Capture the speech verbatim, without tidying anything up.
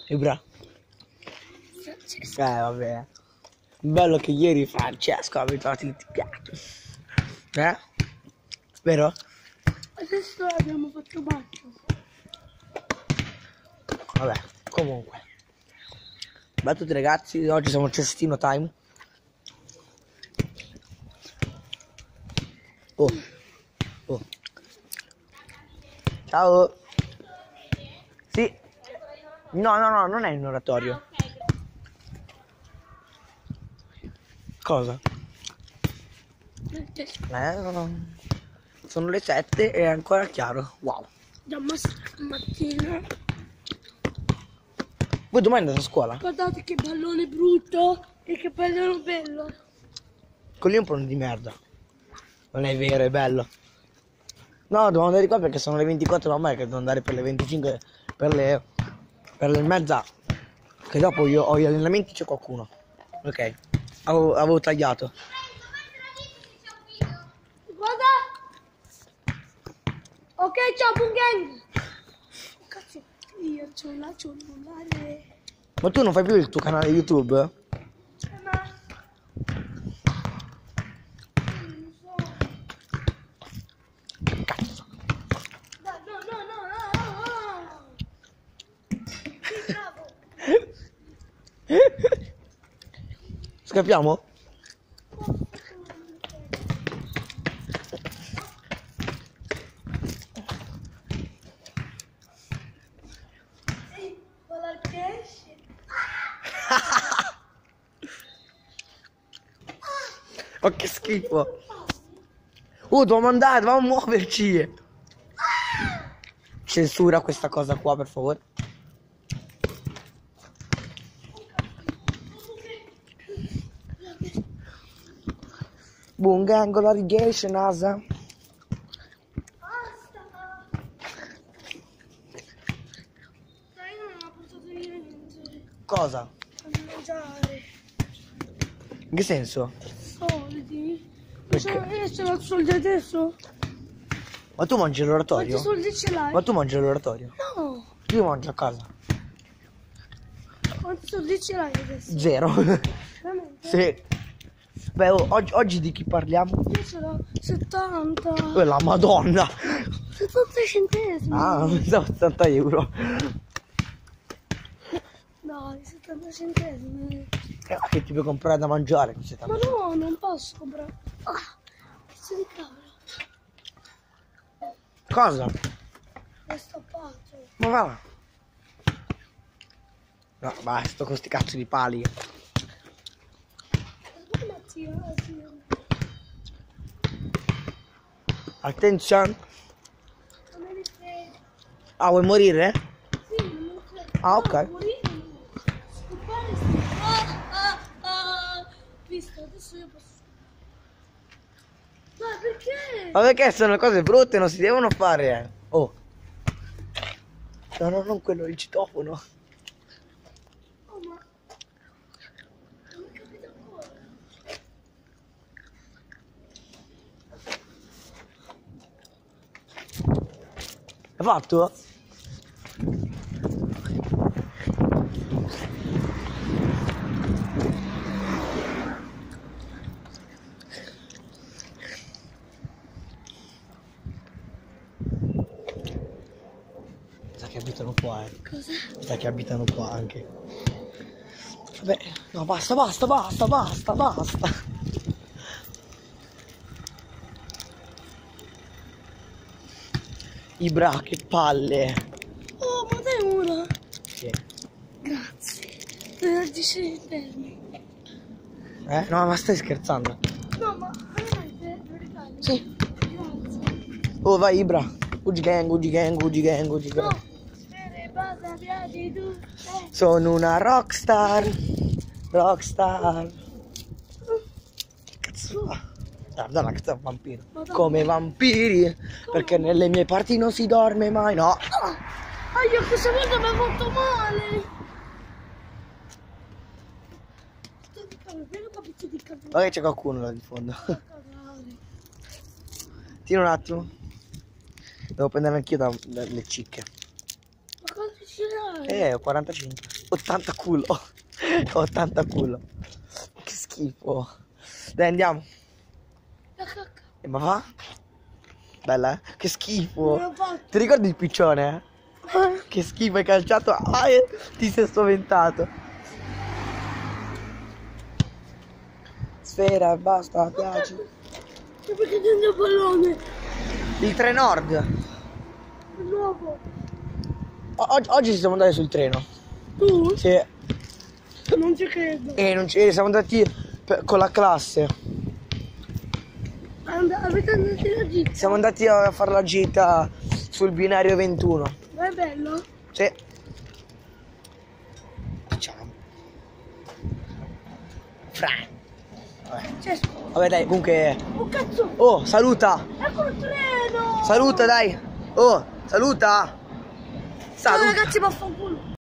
Ibra. Francesco. Eh vabbè. Bello che ieri Francesco ha abituato il piatto. Eh? Vero? Adesso abbiamo fatto bacio. Vabbè, comunque. Beh a tutti ragazzi, oggi siamo al cestino time. Oh. Oh. Ciao. Sì. No, no, no, non è in oratorio. Cosa? Eh, no, no. Sono le sette e è ancora chiaro. Wow. Da mattina. Voi domani andate a scuola? Guardate che pallone brutto e che pallone bello. Quello lì è un pallone di merda. Non è vero, è bello. No, devo andare qua perché sono le ventiquattro, mamma è che devo andare per le venticinque, per le, per le mezza. Che dopo io ho gli allenamenti, c'è qualcuno. Ok, avevo, avevo tagliato. Guarda. Ok, ciao Bungang. Cazzo, io c'ho la cellulare. Ma tu non fai più il tuo canale YouTube? Eh, ma... Non so. Cazzo. Dai, no, no, no, no, no, no. Sì, bravo. Scappiamo? Ehi, guarda che esce. Ma che schifo. Oh, dobbiamo andare, dobbiamo muoverci. Censura questa cosa qua, per favore. Bungango irrigation, asa. Basta. Dai, non ho portato niente. Cosa? A mangiare. In che senso? Soldi. Perché? Io ce l'ho soldi adesso. Ma tu mangi Quanti all'oratorio? soldi ce l'hai? Ma tu mangi all'oratorio? No. Io mangio a casa. Quanti soldi ce l'hai adesso? Zero. Veramente? Sì. Beh, oh, oggi, oggi di chi parliamo? Io ce l'ho settanta. Eh, la madonna. settanta centesimi. Ah, settanta euro. Dai, settanta centesimi. Eh, che ti puoi comprare da mangiare? Ma no, non posso comprare. Ah, pezzo di cavolo. Cosa? È stoppato. Ma va. No, basta con sti cazzo di pali. Guarda, zio, zio. Attenzione. Non me ne frega. Ah, vuoi morire? Sì, non me ne frega. Ah, ok. No, morire no. Scoppare sì. Ah, ah, ah. Visto, adesso io posso. Ma perché? Ma perché sono cose brutte, non si devono fare. eh. Oh. No, no, non quello, il citofono. Oh, ma... Non ho capito ancora. Hai fatto? Sa che abitano qua, eh. Cosa? Sa che abitano qua anche. Vabbè, no, basta, basta, basta, basta, basta. Ibra, che palle. Oh, ma dai una. Sì. Grazie. venerdì centesimi. Eh? No, ma stai scherzando? No, ma veramente, lo regali? Sì. Grazie. Oh, vai Ibra. Gucci gang, Gucci gang, Gucci gang, Gucci gang. No, spere, basta, piaci tu. Eh. Sono una rockstar. Rockstar. Che cazzo fa? Guarda la cazzo è un vampiro. Madonna. Come vampiri. Perché nelle mie parti non si dorme mai, no. Ah, io questa volta mi ha fatto male. Pezzo di cavolo, bello capito di cavolo. Magari c'è qualcuno là di fondo. Cavale. Tira un attimo. Devo prendere anch'io da- dalle cicche. Ma quanto ce l'hai? Eh, ho quarantacinque. ottanta culo. ottanta culo. Che schifo. Dai, andiamo. La cacca. E ma va? Bella, eh? Che schifo. Non l'ho fatto. Ti ricordi il piccione? Eh? Che schifo, hai calciato. Ah, eh, ti sei spaventato. Sfera, basta, piace. E perché tende il pallone? Il tre Nord. È nuovo. O- oggi siamo andati sul treno. Tu? Sì. Non ci credo. E non ci, siamo andati per- con la classe. And- avete andato la gita? Siamo andati a fare la gita sul binario ventuno. Ma è bello? Sì. Facciamo. Fra. Vabbè. Cioè, Vabbè dai, comunque. oh cazzo! Oh, saluta! Ecco il treno! Saluta dai! Oh, saluta! Ciao Saluta! ragazzi, vaffanculo!